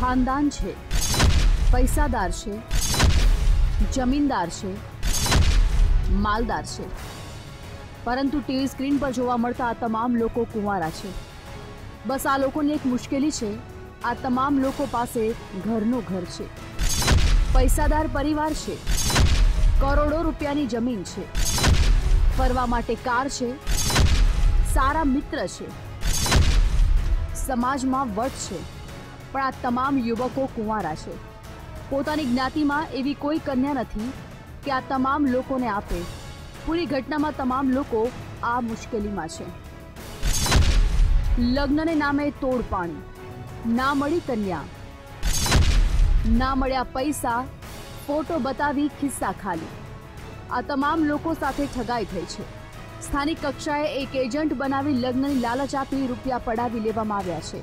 खानदान छे, पैसादार छे, जमीनदार छे, मालदार छे, परंतु टीवी स्क्रीन पर जोवा मळता आ तमाम लोको कुंवारा छे। बस आ लोकोनी एक मुश्केली छे, आ तमाम लोको पासे घरनो घर छे, पैसादार परिवार छे, करोड़ों रूपियानी जमीन छे, फरवा माटे कार छे, सारा मित्र छे, समाजमां वट छे, पण आ तमाम युवको कुंवारा छे। पोतानी ज्ञातिमां एवी कोई कन्या नथी के आ तमाम लोकोने आपे। पूरी घटनामां तमाम लोको आ मुश्केलीमां छे। लग्नने नामे तोड़पाणी, ना मळी कन्या, ना मळ्या पैसा, फोटो बतावी खिस्सा खाली। आ तमाम लोको साथे ठगाई थई छे। स्थानिक कक्षाए एक एजंट बनावी लग्ननी लालच आपी रूपिया पડાવી લેવામાં આવ્યા છે।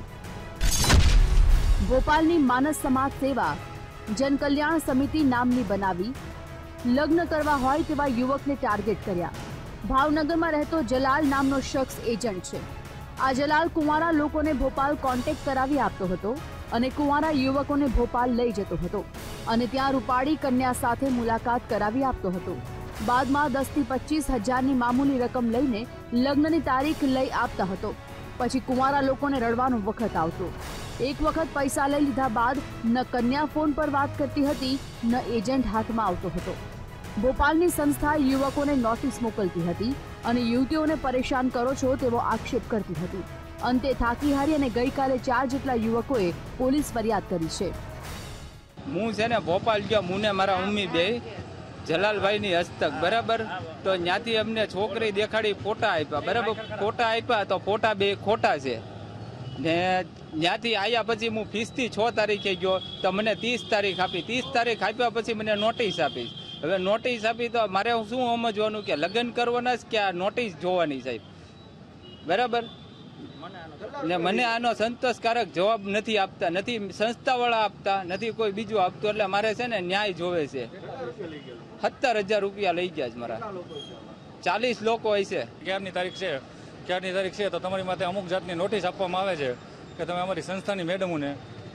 भोपालनी मानस समाज सेवा जनकल्याण समिति नामनी बनावी लग्न करवा होय तेवा युवकने टार्गेट कर्या। भावनगरमां रहतो जलाल नामनो शख्स एजंट छे। आ जलाल कुंवारा लोकोने भोपाल कॉन्टेक्ट करावी आपतो हतो અને કુંવારા યુવકોને ભોપાલ લઈ જતો હતો અને ત્યાં રૂપાળી કન્યા સાથે મુલાકાત કરાવી આપતો હતો। બાદમાં 10 થી 25 હજારની મામૂલી રકમ લઈને લગ્નની તારીખ લઈ આપતા હતો। પછી કુંવારા લોકોને રડવાનો વખત આવતો। એક વખત પૈસા લઈ લીધા બાદ ન કન્યા ફોન પર વાત કરતી હતી ન એજન્ટ હાથમાં આવતો હતો। ભોપાલની સંસ્થા યુવકોને નોટિસ મોકલતી હતી અને યુવતીઓને પરેશાન કરો છો તેવો આક્ષેપ કરતી હતી। અંતે થાકી હારી અને ગઈકાલે 4 જેટલા યુવકોએ પોલીસ ફરિયાદ કરી છે। હું છે ને ભોપાલ ગયો, મુને મારા મમ્મી બે જલાલભાઈની હસ્તક બરાબર, તો ત્યાંથી અમને છોકરી દેખાડી, ફોટા આપ્યા બરાબર। ફોટા આપ્યા તો ફોટા બે ખોટા છે ને ત્યાંથી આવ્યા પછી હું ફીસથી 6 તારીખે ગયો તો મને 30 તારીખ આપી। 30 તારીખ આપ્યા પછી મને નોટિસ આપી। હવે નોટિસ આપી તો મારે શું સમજવાનું કે લગ્ન કરવાના કે આ નોટિસ જોવાની સાહેબ બરાબર ને મને આનો સંતોષકારક જવાબ નથી આપતા, નથી સંસ્થાવાળા આપતા, નથી કોઈ બીજું આપતું। એટલે મારે છે ને ન્યાય જોવે છે। 17,000 રૂપિયા લઈ ગયા છે મારા। 40 લોકો હોય છે। ક્યારની તારીખ છે તો તમારી માથે અમુક જાતની નોટિસ આપવામાં આવે છે કે તમે અમારી સંસ્થાની મેડમોને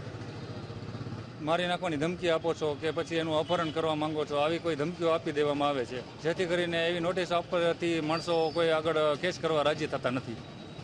મારી નાખવાની ધમકી આપો છો કે પછી એનું અપહરણ કરવા માંગો છો, આવી કોઈ ધમકીઓ આપી દેવામાં આવે છે, જેથી કરીને એવી નોટિસ આપવાથી માણસો કોઈ આગળ કેસ કરવા રાજી થતા નથી।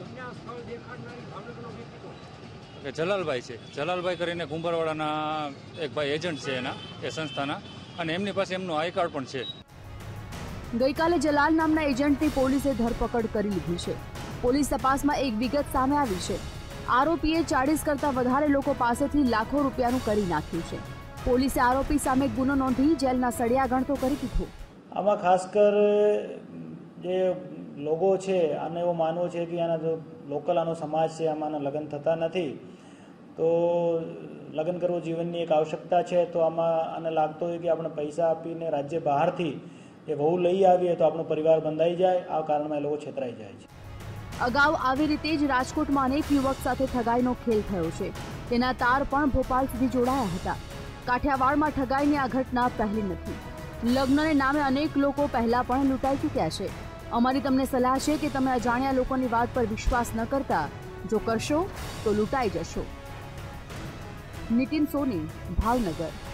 કે જલાલભાઈ છે, જલાલભાઈ કરીને કુંભારવાડાના એક ભાઈ એજન્ટ છે એના એ સંસ્થાના, અને એમની પાસે એમનું આઈ કાર્ડ પણ છે। ગઈકાલે જલાલ નામના એજન્ટની પોલીસે ધરપકડ કરી લીધી છે। પોલીસ તપાસમાં એક વિગત સામે આવી છે। આરોપીએ 40 કરતા વધારે લોકો પાસેથી લાખો રૂપિયાનું કરી નાખ્યું છે। પોલીસે આરોપી સામે ગુનો નોંધી જેલના સળિયા ગણતો કરી દીધો। આમાં ખાસ કર જે લોકો છે આને એવું માનવું છે કે આના જો લોકલ આનો સમાજ છે આમાંના લગ્ન થતા નથી, તો લગ્ન કરવું જીવનની એક આવશ્યકતા છે। તો આમાં આને લાગતો હોય કે આપણે પૈસા આપીને રાજ્ય બહારથી એ વહુ લઈ આવીએ તો આપણો પરિવાર બંધાઈ જાય, આ કારણમાં એ લોકો છેતરાઈ જાય છે। અગાઉ આવી રીતે જ રાજકોટમાં અનેક યુવક સાથે ઠગાઈનો ખેલ થયો છે। તેના તાર પણ ભોપાલ સુધી જોડાયા હતા। કાઠિયાવાડમાં ઠગાઈની આ ઘટના પહેલી નથી। લગ્નને નામે અનેક લોકો પહેલા પણ લૂંટાઈ ચૂક્યા છે। અમારી તમને સલાહ છે કે તમે અજાણ્યા લોકોની વાત પર વિશ્વાસ ન કરતા, જો કરશો તો લૂંટાઈ જશો। નીતિન સોની, ભાવનગર।